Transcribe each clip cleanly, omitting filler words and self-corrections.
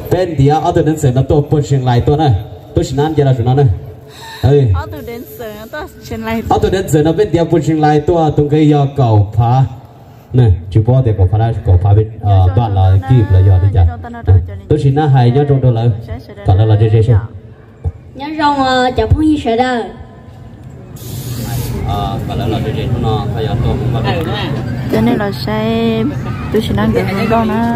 bên thì ở từ đến sớm nó tôi bớt chuyện lại tôi này tôi xin ăn cho là chuyện nó này ở từ đến sớm tôi chuyện lại ở từ đến sớm nó bên thì bớt chuyện lại tôi tung cái giờ cầu phá nè chú bố thì cầu phá bên đoạn là kịp là giờ đi chả tôi xin ăn hay nhớ trong đó là còn là chơi chơi nhớ rong chả phong như sợ đâu còn là chơi chơi nó phải giờ tôi cũng có cho nên là sẽ tôi xin ăn được không đâu nữa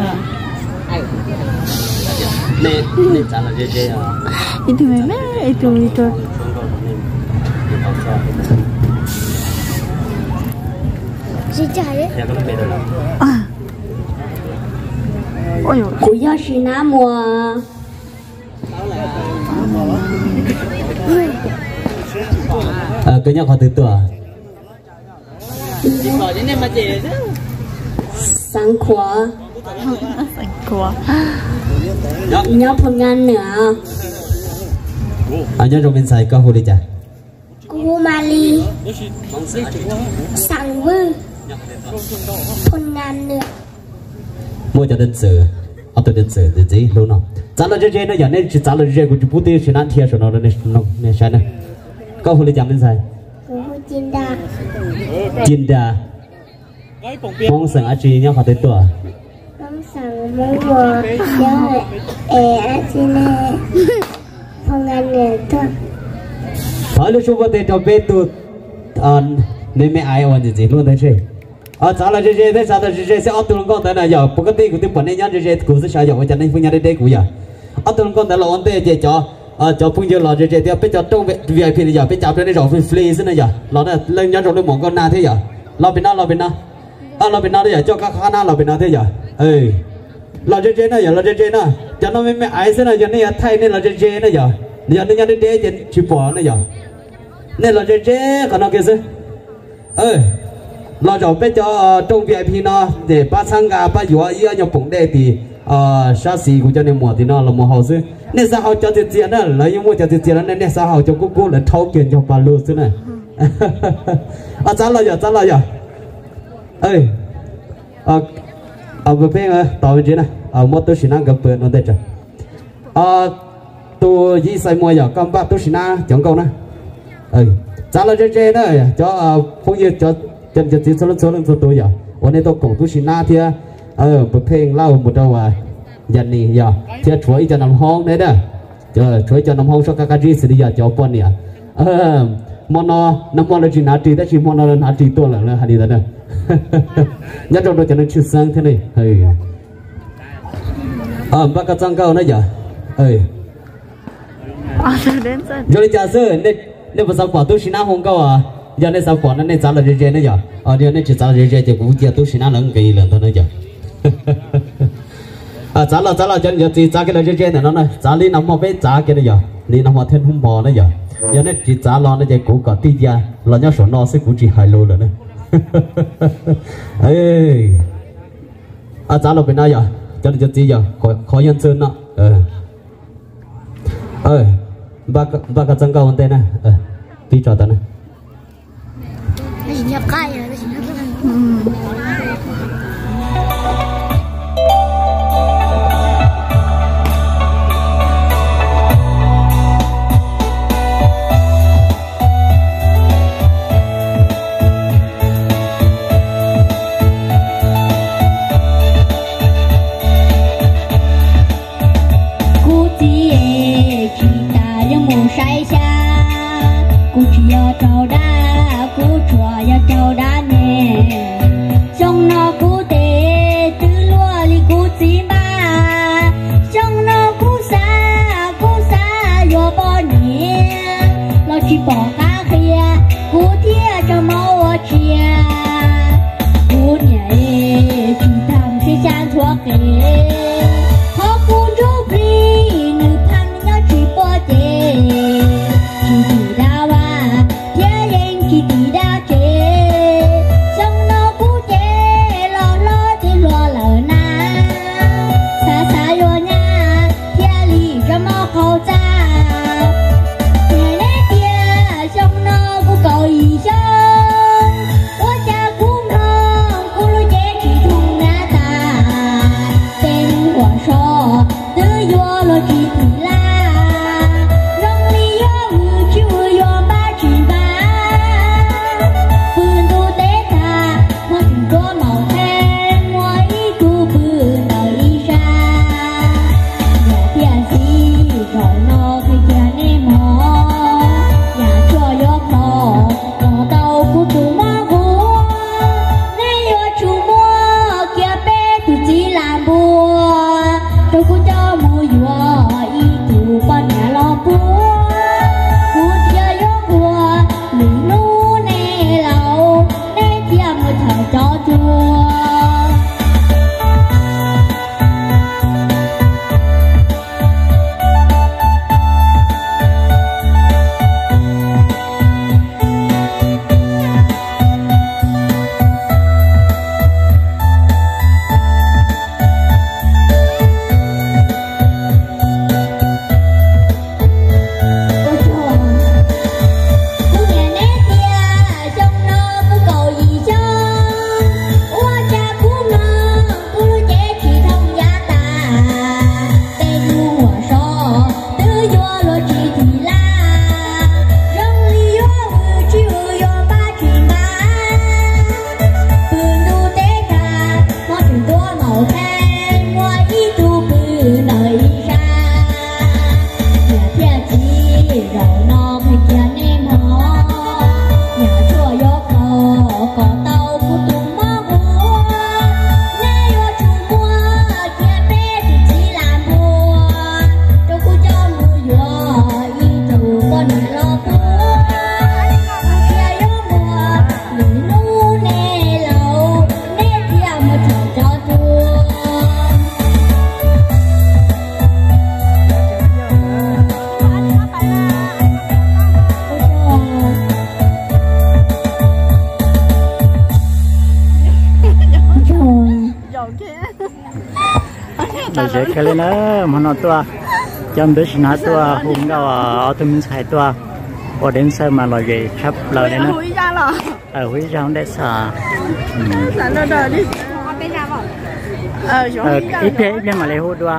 nè chả là chơi chơi itu memang itu gì trời ôi dồi của do gì ná mùa cái nhau có từ tuổi sáng khóa của nhớ phần ngàn nữa nhớ trong bên sai có hồ đi chả cô Mali sáng vư phần ngàn nữa mua cho đến sự ở từ đến sự thì gì luôn nào trả lời chơi nó giờ nên chỉ trả lời chơi của chú bút tiêu chỉ ăn thiệt rồi nó nên sai này có hồ đi chả bên sai Chiên đà mong rằng anh chị nhau có tới tuổi mong rằng mấy mùa nhớ anh chị nè phong ngàn nữa thôi hỏi lúc chúng ta cho bé tụt nên mẹ ai ổn gì luôn đấy chứ trả lời chơi thế sao chơi sẽ ở tụi con tới này giờ bữa cái của tụi bọn này nhá chơi cũng sẽ xài dòng cho nên phương nhà đây cũng giờ ở tụi con tới là ổn thế chơi cho phương giờ là chơi thì bây giờ trong VIP bây giờ bây giờ bên này rồi free thế này giờ nó này lên nhá rồi lên món con na thế giờ lo bên nào lo bên nào đấy giờ cho các khán giả lo bên nào thế giờ lo chơi này giờ lo chơi này cho nó mẹ ai thế này giờ này thay nên lo chơi này giờ này nhá đây chơi chỉ bỏ này giờ nên lo chơi còn nó kia chứ lo cho bây giờ trong VIP nó để ba sang cả ba vừa yêu nhau bụng đây thì sao xí của cho nên mùa thì nó là mùa hậu chứ nên sao hậu cho tiền tiền đó lấy những mua cho tiền tiền đó nên sao hậu cho cô là thâu tiền cho bà luôn thế này trả lời giờ vừa phê tao bên này mua tôi xin ăn gặp bữa nó đây trời tôi chỉ sai mua giờ con ba tôi xin ăn chẳng câu nữa trả lời chơi đó cho phong nhiệt cho số lượng tôi giờ hôm nay tôi cũng tôi xin ăn thì vừa phê lau một đầu dần này giờ thì chuối cho nằm hông đấy đó chuối cho nằm hông cho các chị xử lý giờ cho con nè mono nằm mono chỉ nát thì chỉ mono nát thì tôi là hai đi đó nhất trong đó cho nên chưa sang thế này bác cái trang cao nữa giờ rồi trả sơ nên bây giờ bỏ tôi xin ăn không cao giờ nên sao bỏ nó nên trả lời dễ nữa giờ giờ nên chỉ trả lời dễ thì cũng giờ tôi xin ăn lần kỳ lần thôi nữa giờ trả lời cho giờ thì trả cái lời dễ này nó này trả lý nằm mà biết trả cái này giờ lý nằm mà thêm không bò nữa giờ nên chỉ trả lo nó giờ cũng có tí ra là nhau số nó sẽ cũng chỉ hai lô rồi nữa trả lời bên nào giờ cho nên tí giờ khó nhân sơn nó ba cái chân cao hơn tên này tí cho tên này nhập cay rồi sai xa cũng chỉ do là dễ cái lên đó mà nó tua trong đứa sinh hoạt tua hôm đó ở tụi mình xài tua ở đến sau mà là gì sắp lời đấy nó ở húi ra để xả ít thế nhưng mà lấy hút tua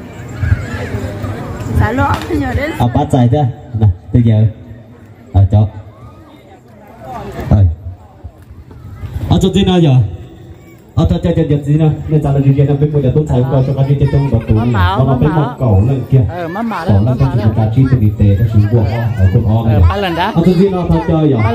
bắt chạy thế nè bây giờ cho cho gì nào giờ cho gì nào nên là gì kia nó biết bây giờ tôi thấy có cho cái gì trong bọc tủ này nó bên một cổ lên kia cổ lên cái chuyện cá chi từ đi tè cái chuyện buộc ở cột o này cho gì nào thôi chơi giờ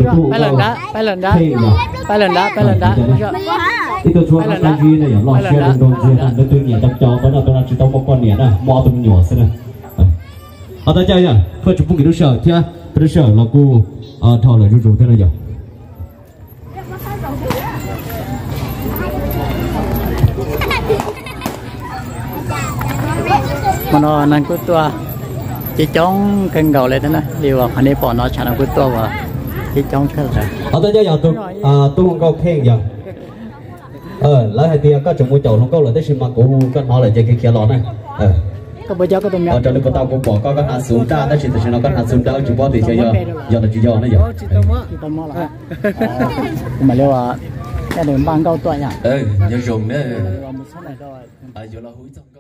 thì tôi chua cái gì này giờ lo xe đông đông xe nó tôi nhẹ đập cho nó tôi chỉ tao một con nhẹ nè mò tôi nhỏ thế này tôi chơi nhá khơi chụp bức cái sợ chứ cái sợ là cô thò lại rủ thế này giờ mà nó năng cút tua chỉ chống cân gầu lên thế này điều anh ấy bỏ nó chẳng năng cút tua và chỉ chống thế rồi tôi chơi giờ tôi không câu khen giờ lấy hai tia có chồng mua chậu không câu là tới xin mà cụ con họ là chơi cái kia lọ này có bây giờ có tụi cho nên con tao cũng bỏ có hạt xuống ra đó chỉ nó có hạt xuống ra chỉ bỏ thì chơi giờ là chỉ giờ nó giờ mà liệu à cái đường băng câu tuổi nhỉ giờ dùng đấy giờ là húi